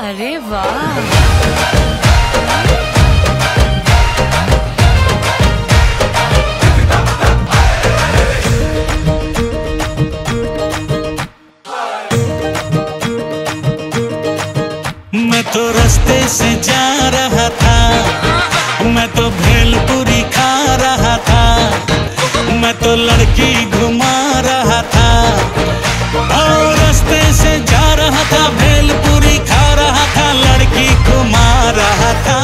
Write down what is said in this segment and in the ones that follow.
अरे वाह। मैं तो रास्ते से जा रहा था, मैं तो भेलपुरी खा रहा था, मैं तो लड़की घुमा रहा था। और रास्ते से जा रहा था, भेलपुरी खा रहा था, लड़की घुमा रहा था।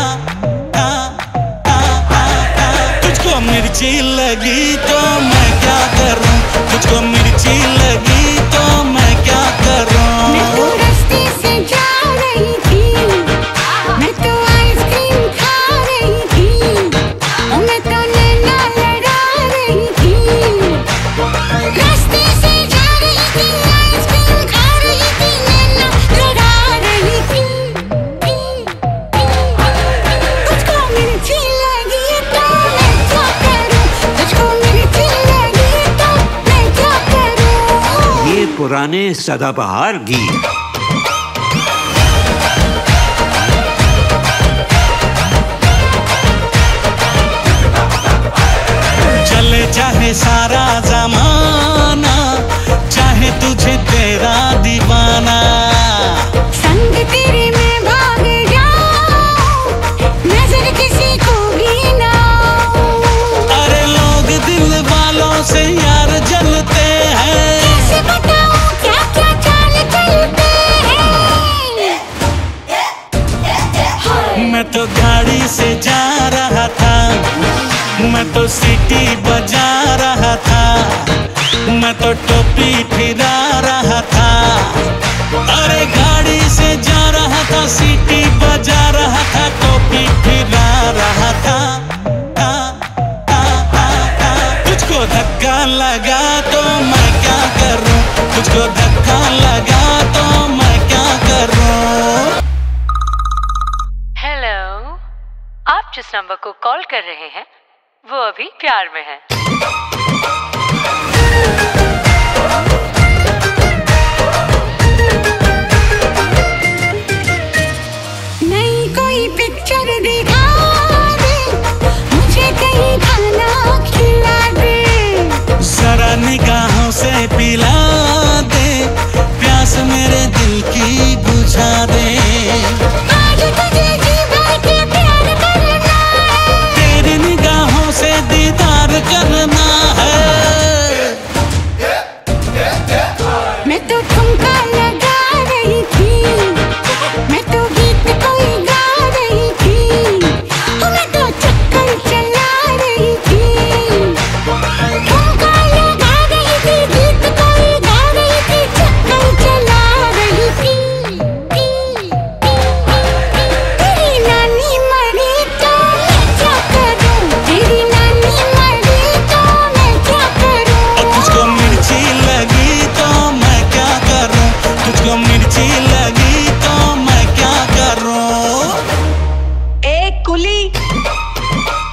तुझको मिर्ची लगी तो मैं क्या करूं, तुझको मिर्ची लगी तो मैं क्या करूं। मैं तो रास्ते से जा रही थी, मैं तो आइसक्रीम खा रही थी, मैं तो नैना लड़ा रही थी। रास्ते से जा रही थी, आइसक्रीम खा रही थी, नैना लड़ा रही थी। तुझको मिर्ची लगी तो मैं क्या करूं, तुझको मिर्ची लगी तो मैं क्या करूं। ये पुराने सदाबहार गीत। चले चाहे सारा जमाना, चाहे तुझे तेरा दीवाना, संग तेरे में भाग जाऊं, नजर किसी को भी ना। अरे लोग दिल वालों से यार जलते हैं, कैसे बताऊं क्या क्या चाल चलते हैं। मैं तो गाड़ी से जा रहा था, मैं तो सीटी बजा रहा था, मैं तो टोपी फिरा रहा था। अरे गाड़ी से जा रहा था, सीटी बजा रहा था, टोपी फिरा रहा था। तुझको धक्का लगा तो मैं क्या करूं, तुझको धक्का लगा तो मैं क्या करूं। हेलो, आप जिस नंबर को कॉल कर रहे हैं वो अभी प्यार में है। नई कोई पिक्चर दिखा दे, मुझे कहीं खाना खिला दे। जरा निगाहों से पिला दे, प्यास मेरे दिल की बुझा दे। आज तुझे जी भर के प्यार करना है, तेरी निगाहों से दीदार करना है। मैं तो ठुमका लगा रही थी, मैं तो गीत कोई गा रही थी, मैं तो चक्कर चला रही थी। ठुमका लगा रही थी, गीत कोई गा रही थी, चक्कर चला रही थी। तेरी नानी मरी तो मैं क्या करूं, तेरी नानी मरी तो मैं क्या करूं। तुझको मिर्ची लगी तो मैं क्या करूं, तुझको मिर्ची लगी तो मैं क्या करूं। ए कुली।